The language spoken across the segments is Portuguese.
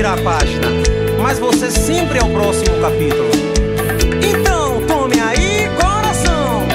virar a página, mas você sempre é o próximo capítulo. Então tome aí, coração.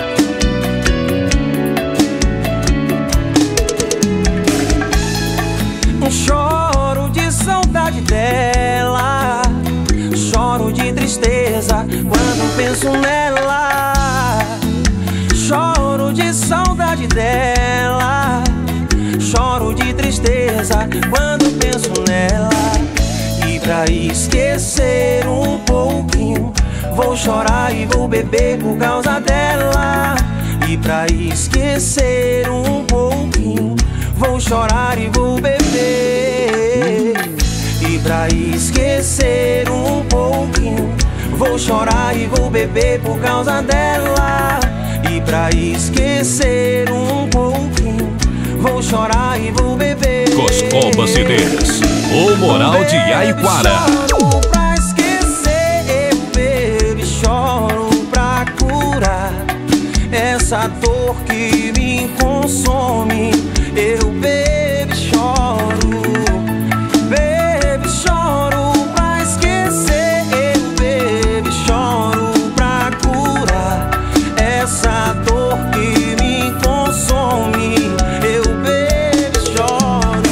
Choro de saudade dela, choro de tristeza quando penso nela. Choro de saudade dela, choro de tristeza quando penso nela. E pra esquecer um pouquinho, vou chorar e vou beber por causa dela. E pra esquecer um pouquinho, vou chorar e vou beber. E pra esquecer um pouquinho, vou chorar e vou beber por causa dela. E pra esquecer um pouquinho, vou chorar e vou beber. Coscoba CDs, o Moral de Yaiquara. Choro pra esquecer, eu bebo e choro pra curar essa dor que me consome. Eu bebo e choro, bebo e choro pra esquecer. Eu bebo e choro pra curar essa dor que me consome. Eu bebo e choro.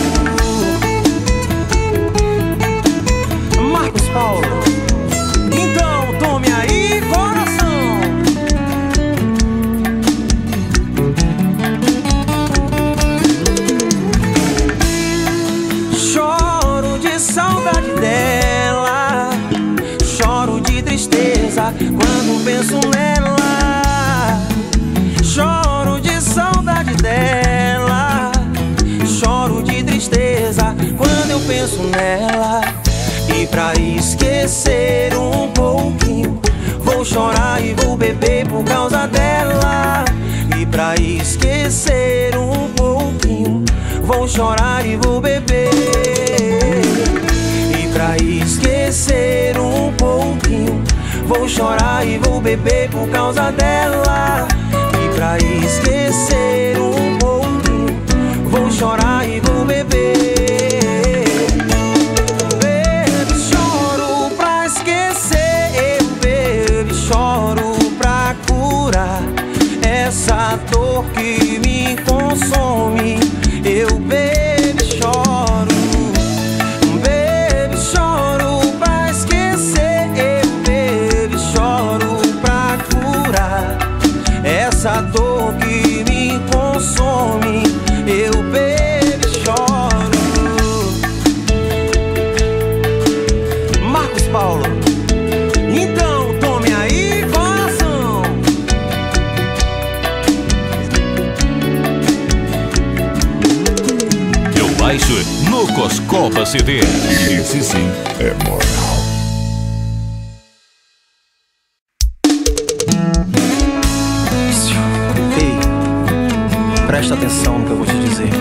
Marcos Paulo, então tome aí, coração. Choro de saudade dela, choro de tristeza quando penso nela. Choro de saudade dela, choro de tristeza quando eu penso nela. E pra esquecer um pouquinho, vou chorar e vou beber por causa dela. E pra esquecer um pouquinho, vou chorar e vou beber. E pra esquecer um pouquinho, vou chorar e vou beber por causa dela. E pra esquecer um pouquinho, vou chorar e vou beber. Bebo e choro pra esquecer, eu bebo e choro pra curar essa dor que me consome. Eu bebo e choro, bebo e choro pra esquecer. Eu bebo e choro pra curar essa dor que me consome. Eu bebo e choro. Marcos Paulo, então tome aí, coração. Eu baixo no Coscoba CDs. Esse sim é moral. Ei, presta atenção no que eu vou te dizer.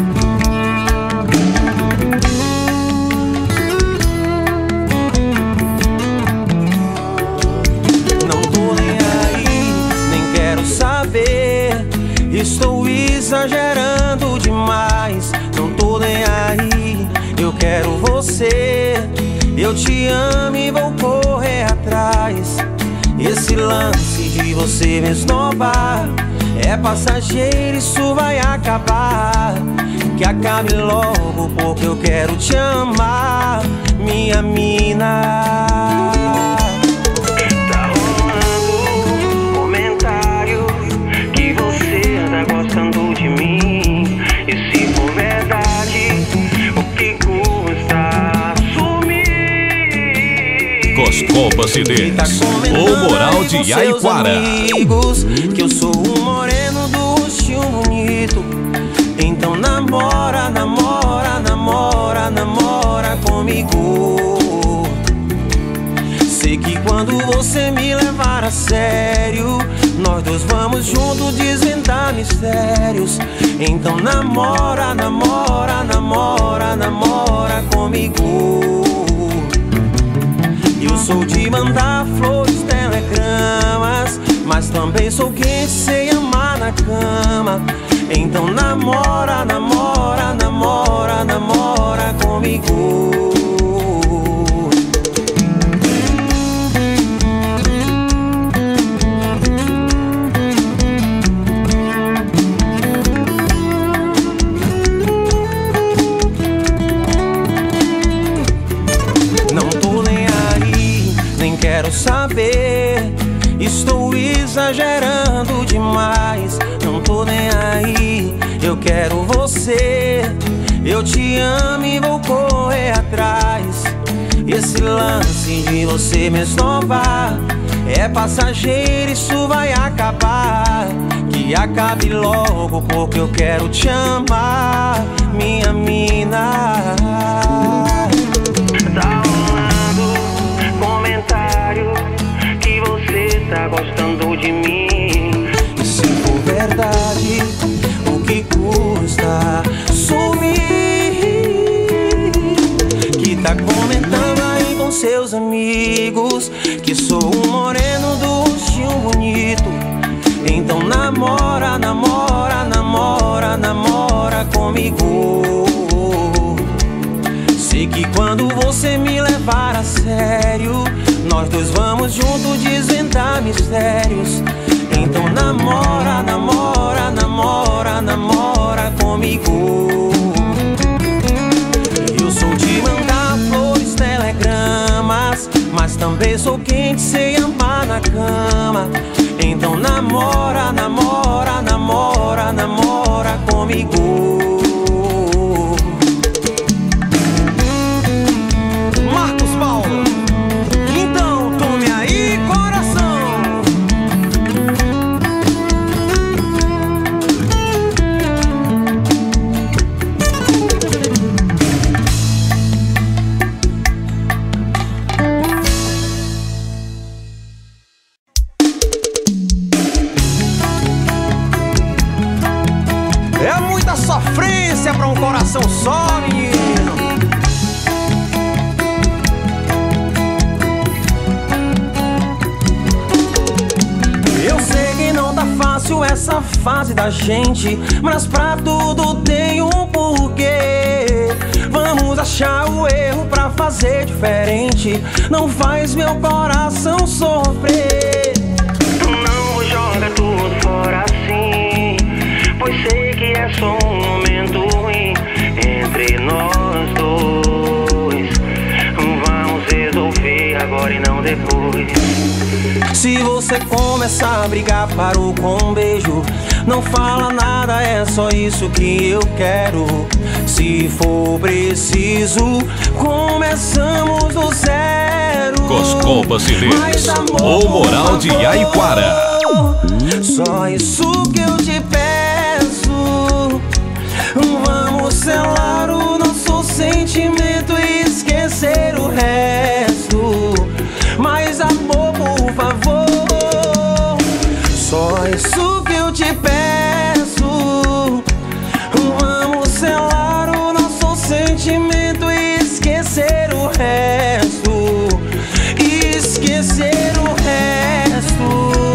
Não tô nem aí, nem quero saber. Estou exagerando demais. Não tô nem aí, eu quero você. Eu te amo e vou correr atrás. Esse lance de você me esnobar é passageiro, isso vai acabar. Que acabe logo, porque eu quero te amar, minha mina. Tá rolando comentário que você tá gostando de mim. E se for verdade, o que custa assumir? Coscoba CDs, o Moral de Yaiquara. Amigos, que eu sou um moreno do rostinho bonito. Então namora, namora, namora, namora comigo. Sei que quando você me levar a sério, nós dois vamos juntos desvendar mistérios. Então namora, namora, namora, namora comigo. Eu sou de mandar flores, telegramas, mas também sou quem sei amar na cama. Então namora, namora, namora, namora comigo. saber. Estou exagerando demais, não tô nem aí. Eu quero você, eu te amo e vou correr atrás. Esse lance de você me esnobar é passageiro, isso vai acabar. Que acabe logo porque eu quero te amar, minha mina. Tá rolando comentário que você tá gostando de mim. E se for verdade, o que custa sumir? Que tá comentando aí com seus amigos que sou um moreno do rostinho bonito. Então namora, namora, namora, namora comigo. Sei que quando você me levar a sério, nós dois vamos juntos desvendar mistérios. Então namora, namora, namora, namora comigo. Eu sou de mandar flores, telegramas, mas também sou quem sei amar na cama. Então namora, namora, namora, namora comigo. Marcos Paulo, então tome aí, coração. É muita sofrência pra um coração só, menino. Eu sei que não tá fácil essa fase da gente, mas pra tudo tem um porquê. Vamos achar o erro pra fazer diferente. Não faz meu coração sofrer. Não joga tudo fora assim, pois sei que é só um momento ruim entre nós dois. Vamos resolver agora e não depois. Se você começar a brigar, parou com um beijo. Não fala nada, é só isso que eu quero. Se for preciso, começamos do zero. Coscom Bacileiros, o Moral de Iaiquara. Só isso que eu te peço. Vamos selar o nosso sentimento e esquecer o resto. Mas amor, por favor, só isso que eu te peço. Vamos selar o nosso sentimento e esquecer o resto. Esquecer o resto.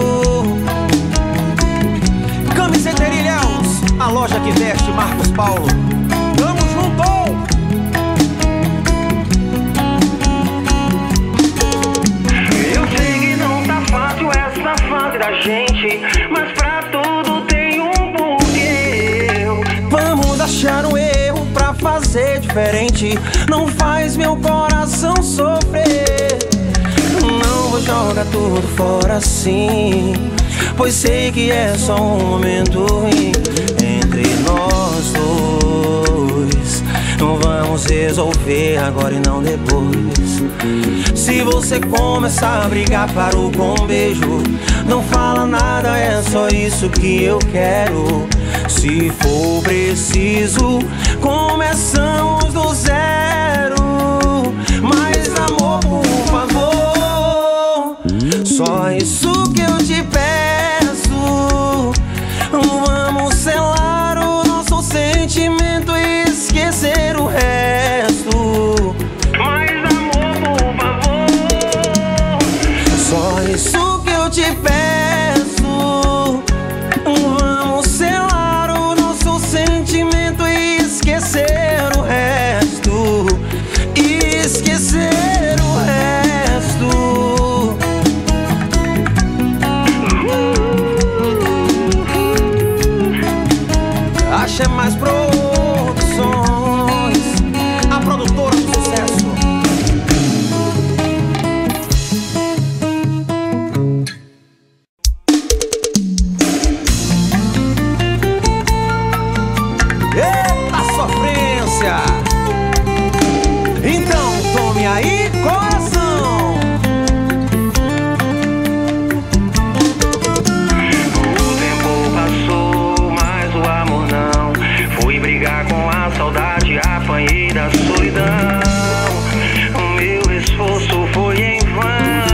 Camiseta Ilhéus, a loja que veste Marcos Paulo. Tamo junto! Da gente, mas pra tudo tem um porquê. Vamos achar um erro pra fazer diferente. Não faz meu coração sofrer. Não vou jogar tudo fora assim, pois sei que é só um momento ruim entre nós dois. Não vamos resolver agora e não depois. Se você começar a brigar, parou com um beijo. Não fala nada, é só isso que eu quero. Se for preciso, começamos do zero. Mas amor, por favor, só isso que eu te peço. Vamos selar o nosso sentimento e esquecer o resto. Mas amor, por favor, só isso que eu te peço. Vamos selar o nosso sentimento e esquecer o resto. Esquecer o resto. Acha mais produções, a produtora do sucesso. sequência. Então tome aí, coração. O tempo passou, mas o amor não. Fui brigar com a saudade, apanhei da solidão. O meu esforço foi em vão.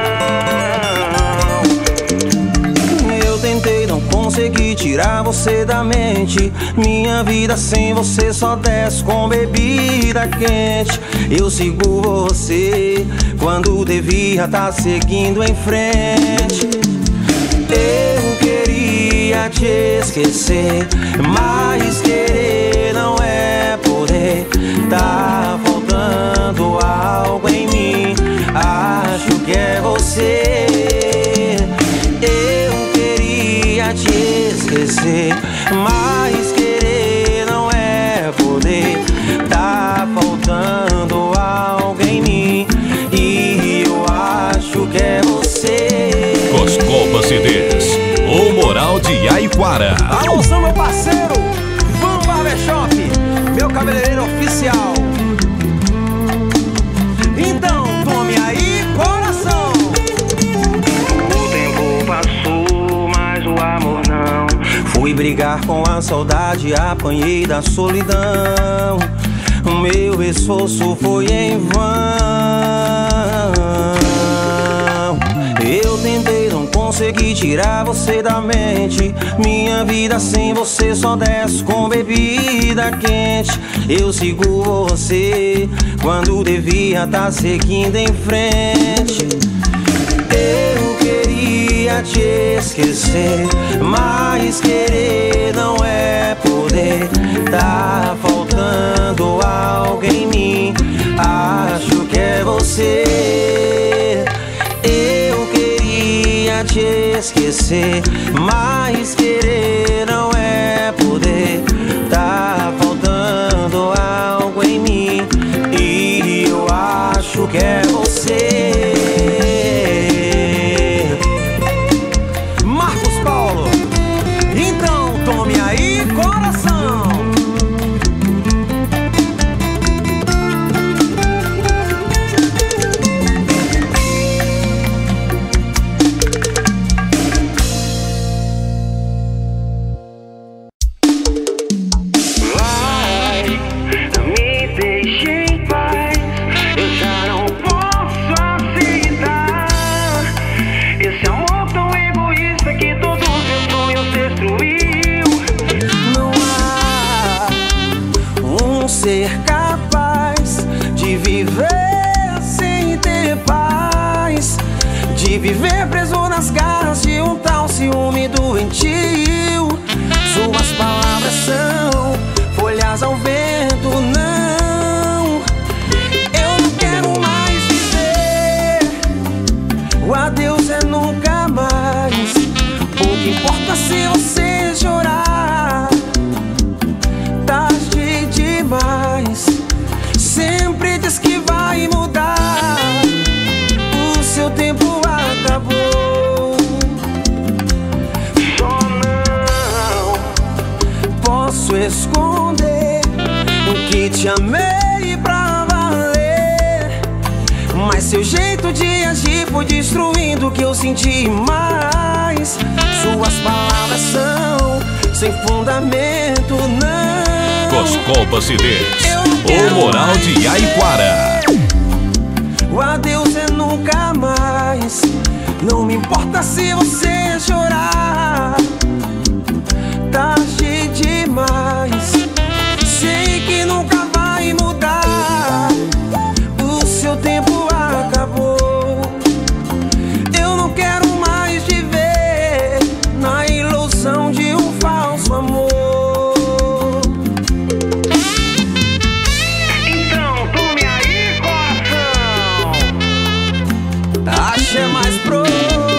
Eu tentei, não consegui tirar você da mente. Minha vida sem você só desce com bebida quente. Eu sigo você quando devia tá seguindo em frente. Eu queria te esquecer, mas querer não é poder. Tá faltando algo em mim, acho que é você. Eu queria te esquecer, mas querer não é poder. Tá faltando algo em mim e eu acho que é você. Coscoba CDs, o Moral de Iaiquara. Alô, sou meu parceiro, Van Barbershop, meu cabeleireiro oficial. Então tome aí, coração. O tempo passou, mas o amor não. Fui brigar com a saudade, apanhei da solidão. O meu esforço foi em vão. Eu tentei, não consegui tirar você da mente. Minha vida sem você só desce com bebida quente. Eu sigo você quando devia tá seguindo em frente. Eu queria te esquecer, mas querer não é poder. Tá faltando algo em mim, acho que é você. Eu queria te esquecer, mas querer não é poder. Tá faltando algo em mim e eu acho que é você. Marcos Paulo, então tome aí, coração. Vai, me deixe em paz. Eu já não posso aceitar esse amor tão egoísta que todos meus sonhos destruiu. Não há um ser capaz de viver sem ter paz, de viver preso nas garras de um tal ciúme doentio. Suas palavras são folhas ao vento, não. Eu não quero mais viver. O adeus é nunca mais. Pouco importa se você chorar, tarde demais. Sempre diz que vai mudar, o seu tempo acabou. Só não Posso esconder o que te amei pra valer, mas seu jeito de agir foi destruindo o que eu senti mais. Suas palavras são sem fundamento, não. Coscoba CDs, Eu não quero o Moral mais de viver. Iaiquara. O adeus é nunca mais. Não me importa se você chorar, tarde demais. Sei que nunca vai mudar, o seu tempo acabou. Eu não quero mais viver na ilusão de um falso amor. então tome aí, coração. Ache mais produções.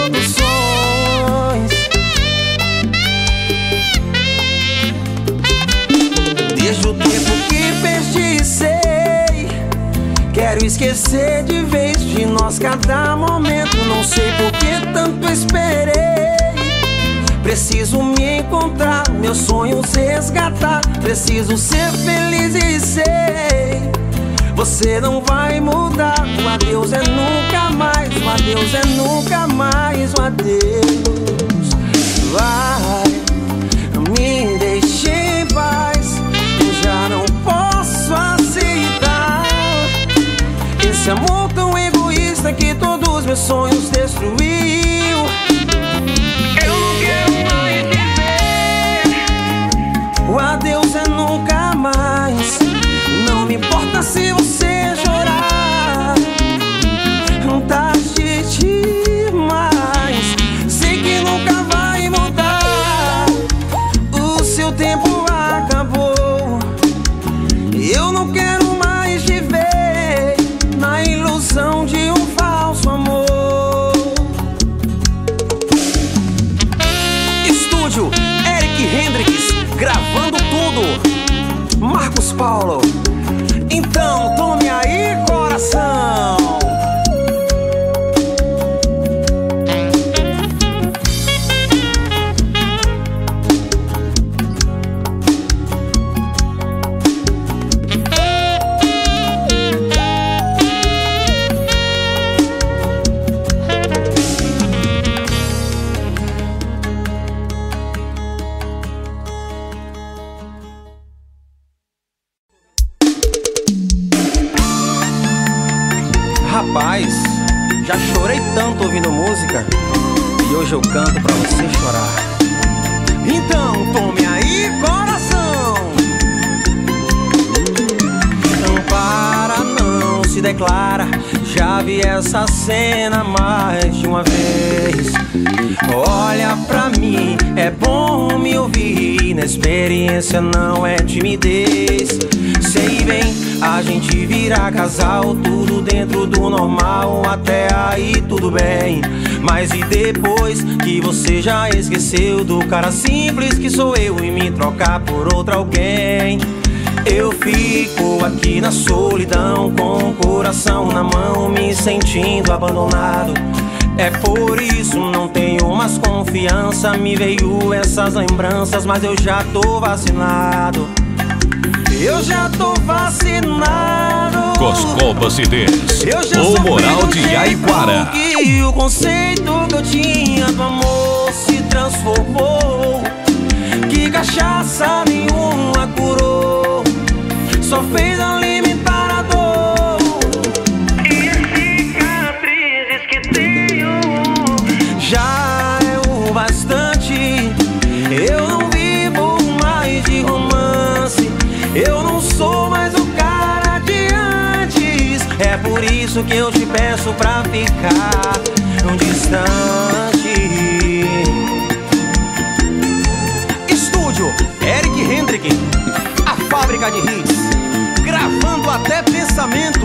Desde o tempo que perdicei, quero esquecer de vez de nós cada momento. Não sei por que tanto esperei Preciso me encontrar, meus sonhos resgatar. Preciso ser feliz e sei, você não vai mudar. O adeus é nunca mais, o adeus é nunca mais, o adeus. Vai, me deixe em paz, já não posso aceitar esse amor tão egoísta que todos meus sonhos destruiu. Eu não quero mais viver, o adeus é nunca mais. Não me importa se você chorar, tarde demais. Sei que nunca vai mudar, o seu tempo acabou. Eu não quero mais viver na ilusão de um falso amor. Estúdio Eric Hendrix, gravando tudo. Marcos Paulo. Então tome aí, coração. Rapaz, já chorei tanto ouvindo música e hoje eu canto pra você chorar. Então tome aí, coração. Não para, não se declara. Já vi essa cena mais de uma vez. Olha pra mim, é bom me ouvir. Na experiência não é timidez. Sei bem, a gente vira casal, tudo dentro do normal. Até aí tudo bem, mas e depois que você já esqueceu do cara simples que sou eu e me trocar por outro alguém? Eu fico aqui na solidão, com o coração na mão, me sentindo abandonado. É por isso não tenho mais confiança. Me veio essas lembranças, mas eu já tô vacinado. Eu já tô vacinado. Coscoba CDs, o Moral de Iaiquara. Que o conceito que eu tinha do amor se transformou. Que cachaça nenhuma curou, só fez alimentar a dor. E as cicatrizes que tenho já é o bastante. Eu não vivo mais de romance, eu não sou mais o cara de antes. É por isso que eu te peço pra ficar distante. Estúdio Eric Hendrix, a fábrica de hits, gravando até pensamento.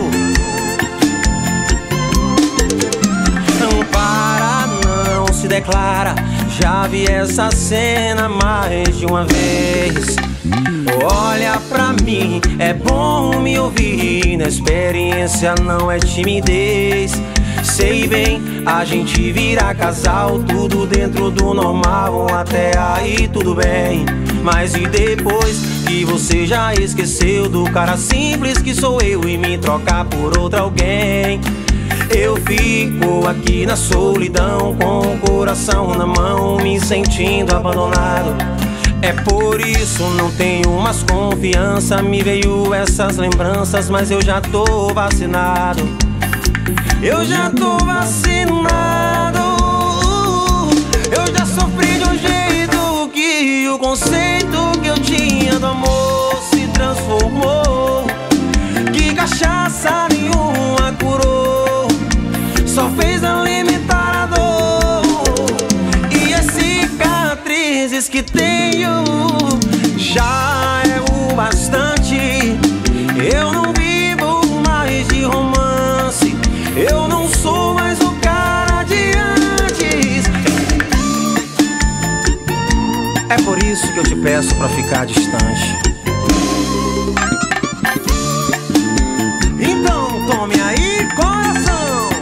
Não para, não se declara. Já vi essa cena mais de uma vez. Olha pra mim, é bom me ouvir. Na experiência não é timidez. Sei bem, a gente vira casal, tudo dentro do normal. Até aí tudo bem, mas e depois que você já esqueceu do cara simples que sou eu e me trocar por outro alguém? Eu fico aqui na solidão, com o coração na mão, me sentindo abandonado. É por isso não tenho mais confiança. Me veio essas lembranças, mas eu já tô vacinado. Eu já tô vacinado. Eu já sofri de um jeito que o conceito que eu tinha do amor se transformou. Que cachaça nenhuma curou, só fez alimentar a dor. E as cicatrizes que tenho já é o bastante. Eu não vivo mais de romance, eu não sou mais o cara de antes. É por isso que eu te peço pra ficar distante. Então tome aí, coração.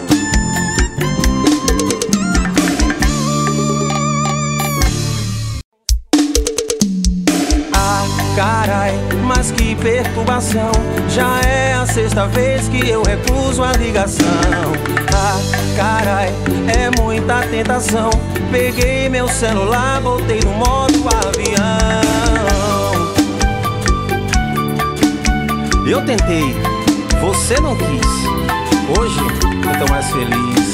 perturbação, já é a sexta vez que eu recuso a ligação. Ah, carai, é muita tentação. Peguei meu celular, botei no modo avião. Eu tentei, você não quis. Hoje eu tô mais feliz.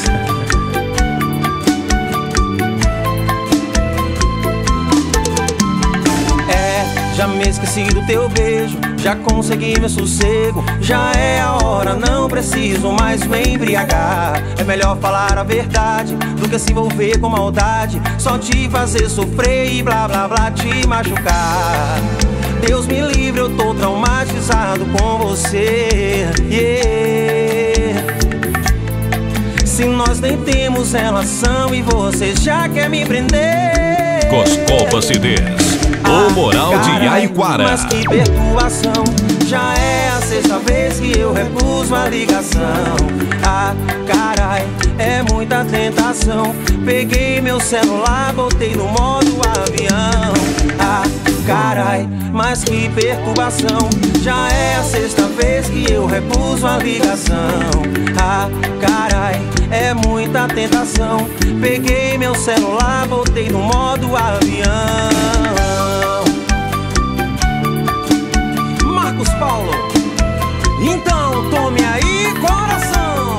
Já me esqueci do teu beijo, já consegui meu sossego. Já é a hora, não preciso mais me embriagar. É melhor falar a verdade do que se envolver com maldade, só te fazer sofrer e blá blá blá te machucar. Deus me livre, eu tô traumatizado com você, yeah. Se nós nem temos relação e você já quer me prender. Coscoba CDs, o moral de Yaiquara. Mas que perturbação, já é a sexta vez que eu recuso a ligação. Ah, carai, é muita tentação. Peguei meu celular, botei no modo avião. Ah, carai, mas que perturbação, já é a sexta vez que eu recuso a ligação. Ah, carai, é muita tentação. Peguei meu celular, botei no modo avião. Marcos Paulo, então tome aí, coração.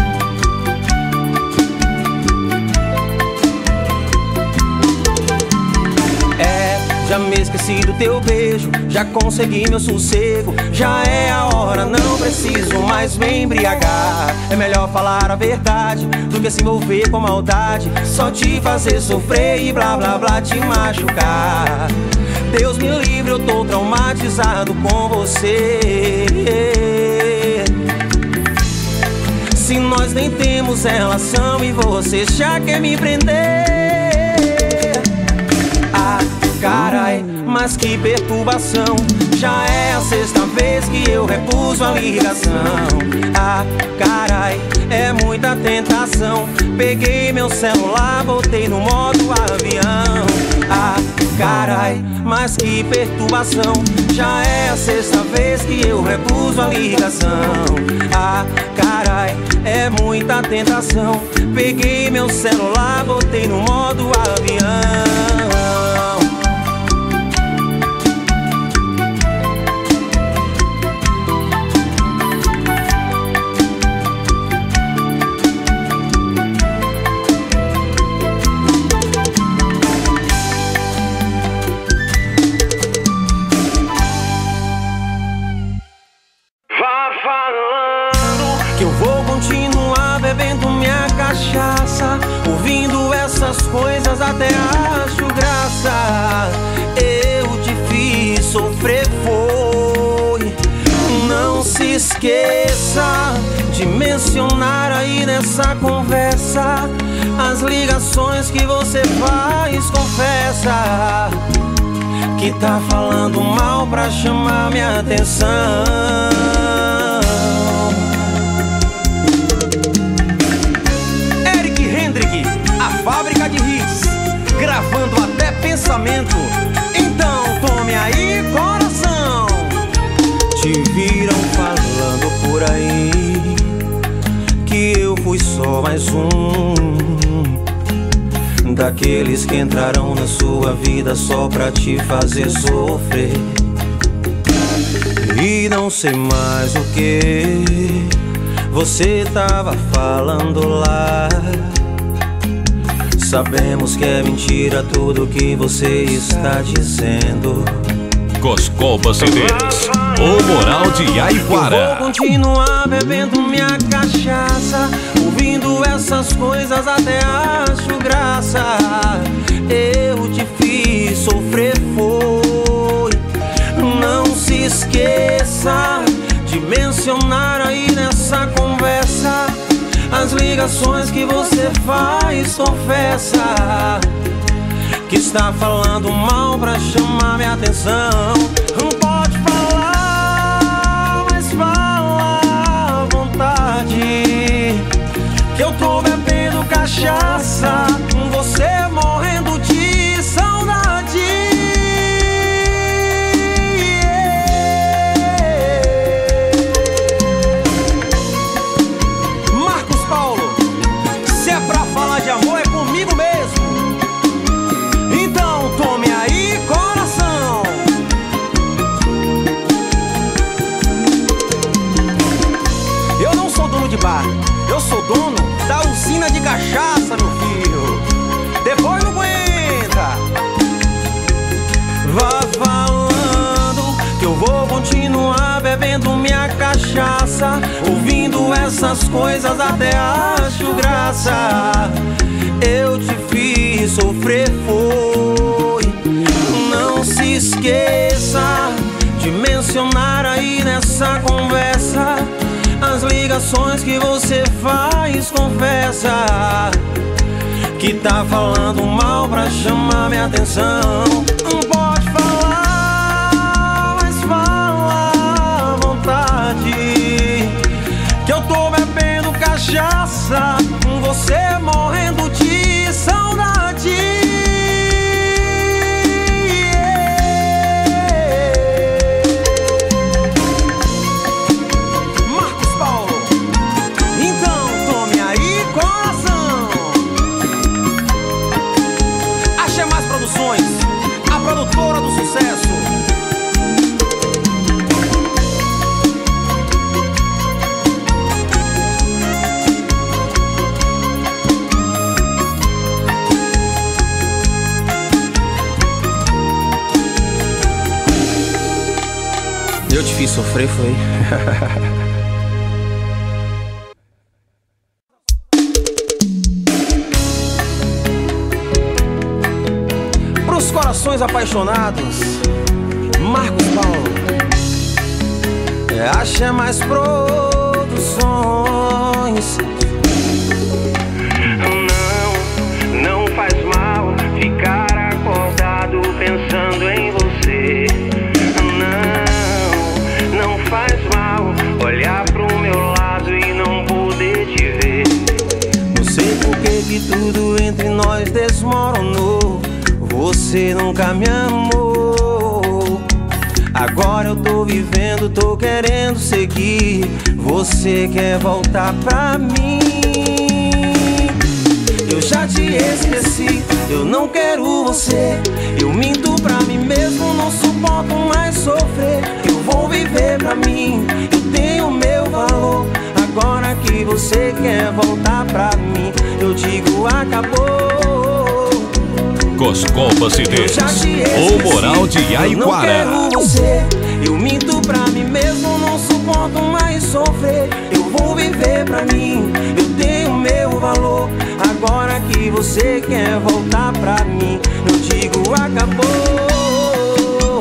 Já me esqueci do teu beijo, já consegui meu sossego. Já é a hora, não preciso mais me embriagar. É melhor falar a verdade do que se envolver com maldade, só te fazer sofrer e blá blá blá te machucar. Deus me livre, eu tô traumatizado com você. Se nós nem temos relação e você já quer me prender. Ah, carai, mas que perturbação, já é a sexta vez que eu recuso a ligação. Ah, carai, é muita tentação. Peguei meu celular, botei no modo avião. Ah, carai, mas que perturbação, já é a sexta vez que eu recuso a ligação. Ah, carai, é muita tentação. Peguei meu celular, botei no modo avião. Ouvindo essas coisas até acho graça. Eu te fiz sofrer, foi. Não se esqueça de mencionar aí nessa conversa as ligações que você faz, confessa que tá falando mal pra chamar minha atenção. A fábrica de hits, gravando até pensamento. Então tome aí, coração. Te viram falando por aí que eu fui só mais um daqueles que entraram na sua vida só pra te fazer sofrer. E não sei mais o que você tava falando lá. Sabemos que é mentira tudo que você está dizendo. Coscoba CDs, o moral de Yaiquara. Eu vou continuar bebendo minha cachaça, ouvindo essas coisas até acho graça. Eu te fiz sofrer, foi. Não se esqueça de mencionar aí nessa conversa as ligações que você faz, confessa que está falando mal pra chamar minha atenção. Não pode falar, mas fala à vontade, que eu tô bebendo cachaça, você morrendo de saudade. de bar. Eu sou dono da usina de cachaça, meu filho. Depois não aguenta. Vá falando que eu vou continuar bebendo minha cachaça, ouvindo essas coisas até acho graça. Eu te fiz sofrer, foi. Não se esqueça de mencionar aí nessa conversa as ligações que você faz, confessa que tá falando mal pra chamar minha atenção. Não pode falar, mas fala à vontade, que eu tô bebendo cachaça, você morrendo de saudade. A produtora do sucesso. Eu te fiz sofrer, foi. Pros corações apaixonados, Marcos Paulo. Acha mais produções. Não faz mal ficar acordado pensando em você. Não faz mal olhar pro meu lado e não poder te ver. Não sei por que tudo entre nós desmoronou. Você nunca me amou. Agora eu tô vivendo, tô querendo seguir. Você quer voltar pra mim. Eu já te esqueci, eu não quero você. Eu minto pra mim mesmo, não suporto mais sofrer. Eu vou viver pra mim, eu tenho meu valor. Agora que você quer voltar pra mim, eu digo acabou. Coscopa CDs, o Moral de Iaiquara. Eu não quero você, eu minto pra mim mesmo, não suporto mais sofrer. Eu vou viver pra mim, eu tenho meu valor. Agora que você quer voltar pra mim, eu digo acabou.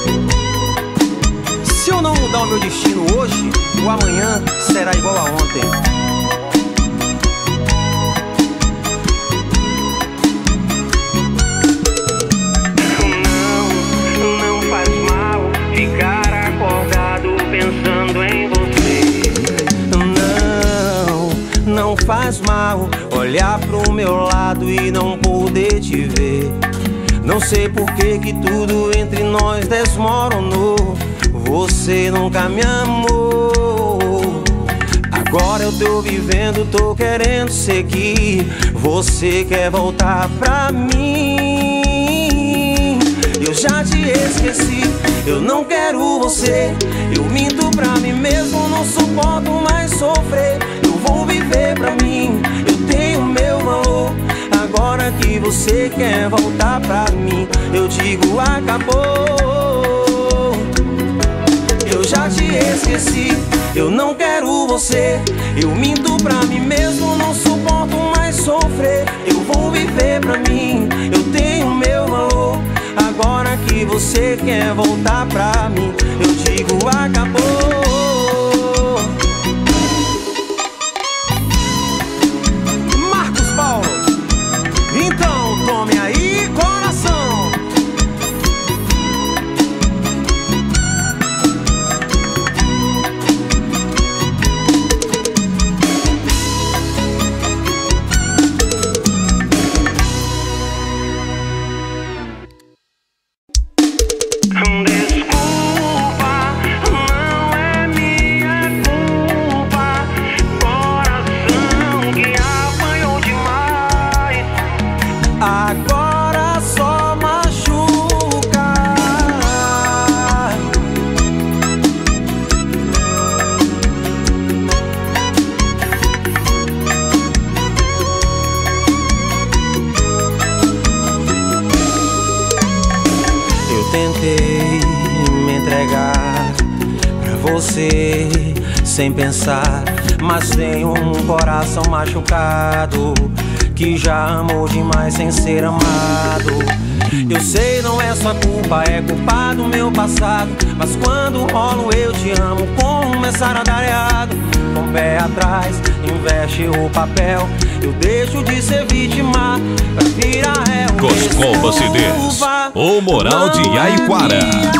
Se eu não mudar o meu destino hoje, o amanhã será igual a ontem. Não faz mal olhar pro meu lado e não poder te ver. Não sei por que tudo entre nós desmoronou. Você nunca me amou. Agora eu tô vivendo, tô querendo seguir. Você quer voltar pra mim. Eu já te esqueci, eu não quero você. Eu minto pra mim mesmo, não suporto mais sofrer. Eu vou viver pra mim, eu tenho meu valor. Agora que você quer voltar pra mim, eu digo acabou. Eu já te esqueci, eu não quero você. Eu minto pra mim mesmo, não suporto mais sofrer. Eu vou viver pra mim, eu tenho meu valor. Agora que você quer voltar pra mim, eu digo acabou. Marcos Paulo, então tome aí, coração. Desculpa, não é você sem pensar, mas tenho um coração machucado que já amou demais sem ser amado. Eu sei, não é sua culpa, é culpa do meu passado, mas quando rolo eu te amo, começar a dar errado. Com o pé atrás, investe o papel, eu deixo de ser vítima pra virar réu. Coscoba CDs, o Moral de Yaiquara.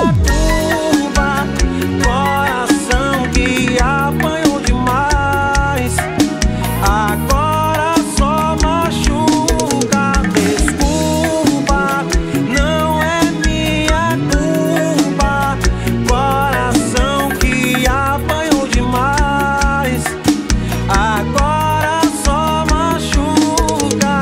Coração que apanhou demais, agora só machuca. Desculpa, não é minha culpa. Coração que apanhou demais, agora só machuca.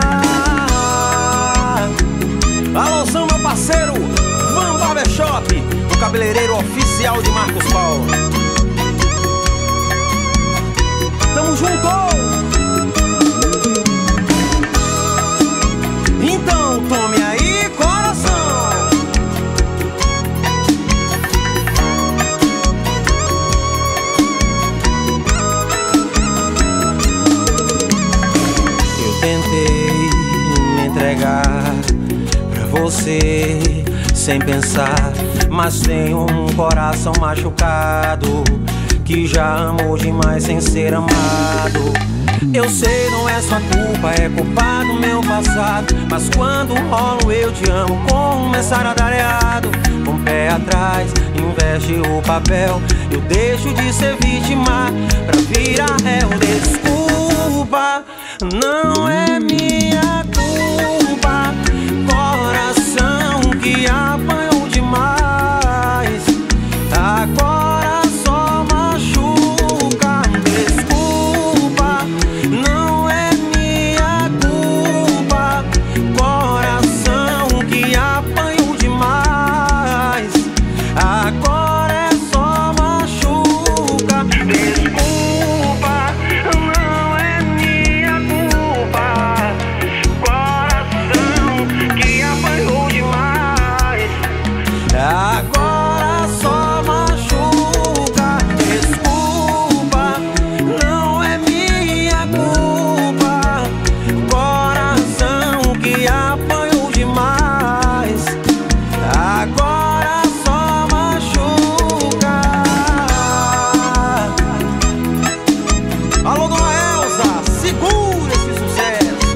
Alô, são meu parceiro Van Barbershop, o cabeleireiro oficial de Marcos Paulo. Tamo junto! Então tome aí, coração. Eu tentei me entregar pra você sem pensar, mas tenho um coração machucado que já amou demais sem ser amado. Eu sei, não é sua culpa, é culpa do meu passado, mas quando rolo eu te amo, começar a dar errado. Com o pé atrás, investe o papel, eu deixo de ser vítima pra virar réu. Desculpa, não é minha culpa. Coração que apanhou demais, agora só machuca. Desculpa, não é minha culpa. Coração que apanhou demais, agora é só machuca. Desculpa, não é minha culpa. Coração que apanhou demais, agora só machuca. Desculpa, não é minha culpa. Coração que apanhou demais, agora só machuca. Alô, dona Elza, segura esse sucesso.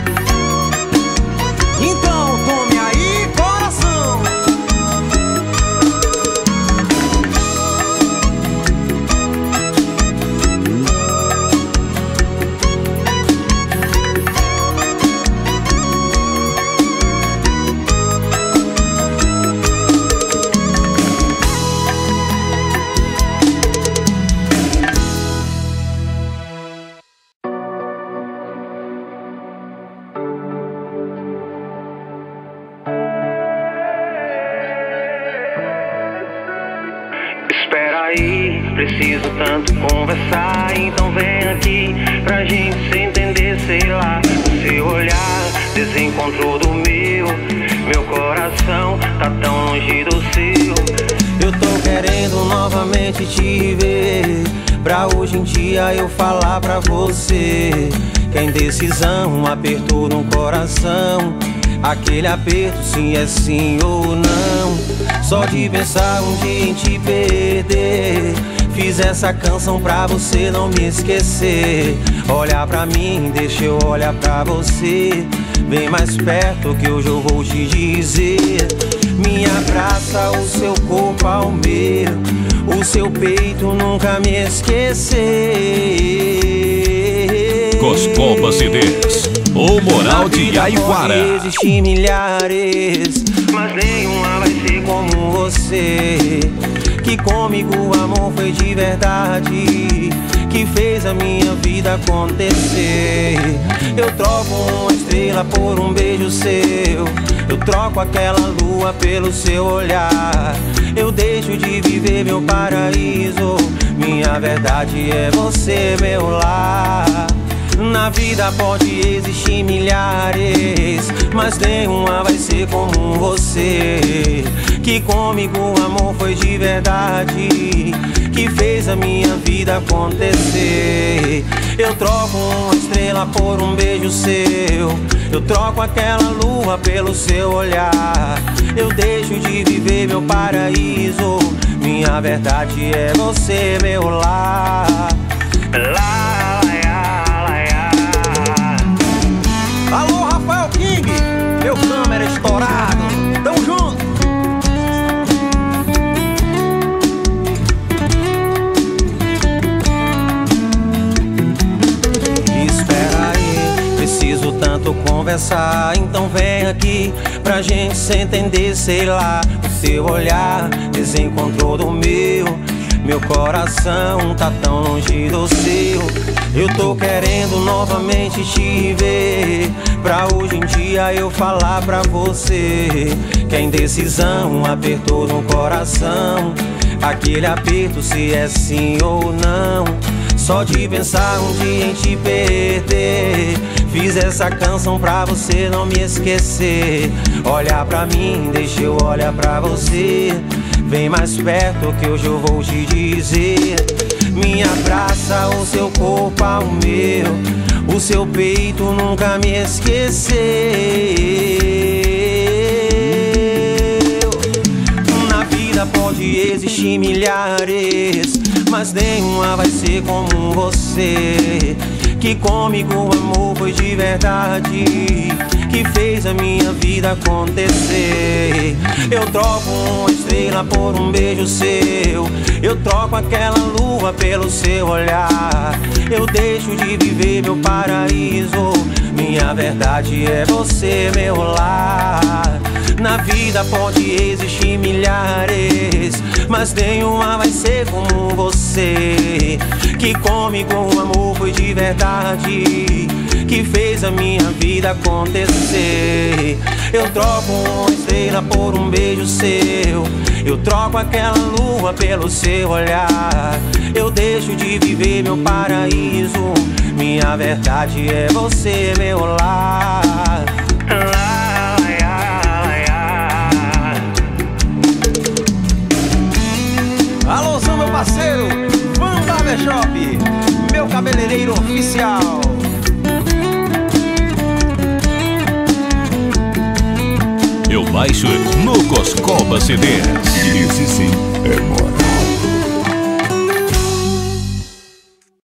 Então tome aí, coração. Espera aí, preciso tanto conversar. Então vem aqui pra gente se entender, sei lá. O seu olhar desencontrou do meu, meu coração tá tão longe do seu. Eu tô querendo novamente te ver, pra hoje em dia eu falar pra você que a indecisão, um aperto no coração, aquele aperto se é sim ou não. Só de pensar um dia em te perder, fiz essa canção pra você não me esquecer. Olha pra mim, deixa eu olhar pra você, vem mais perto que hoje eu vou te dizer. Me abraça, o seu corpo ao meu, o seu peito nunca me esquecer. Coscoba CDs, o Moral de Yaiquara. Existem milhares, mas nenhuma vai ser como você, que comigo o amor foi de verdade, que fez a minha vida acontecer. Eu troco uma estrela por um beijo seu, eu troco aquela lua pelo seu olhar. Eu deixo de viver meu paraíso, minha verdade é você, meu lar. Na vida pode existir milhares, mas nenhuma vai ser como você, que comigo o amor foi de verdade, que que fez a minha vida acontecer. Eu troco uma estrela por um beijo seu, eu troco aquela lua pelo seu olhar. Eu deixo de viver meu paraíso, minha verdade é você, meu lar. Alô, Rafael King, meu câmera estourado, tamo junto. Espera aí, preciso tanto conversar, então vem aqui pra gente se entender, sei lá. O seu olhar desencontrou do meu coração tá tão longe do seu. Eu tô querendo novamente te ver, pra hoje em dia eu falar pra você que a indecisão apertou no coração. Aquele aperto se é sim ou não, só de pensar um dia em te perder. Fiz essa canção pra você não me esquecer. Olha pra mim, deixa eu olhar pra você. Vem mais perto que hoje eu vou te dizer. Me abraça, o seu corpo ao meu, o seu peito nunca me esqueceu. Na vida pode existir milhares, mas nenhuma vai ser como você, que comigo o amor foi de verdade, que fez a minha vida acontecer. Eu troco uma estrela por um beijo seu, eu troco aquela lua pelo seu olhar. Eu deixo de viver meu paraíso, minha verdade é você, meu lar. Na vida pode existir milhares, mas nenhuma vai ser como você, que comigo o amor foi de verdade, que fez a minha vida acontecer. Eu troco uma estrela por um beijo seu, eu troco aquela lua pelo seu olhar. Eu deixo de viver meu paraíso, minha verdade é você, meu lar. Alôzão, meu parceiro, Van Barbershop, meu cabeleireiro oficial. Eu baixo no Coscoba CDs. Esse sim é moral.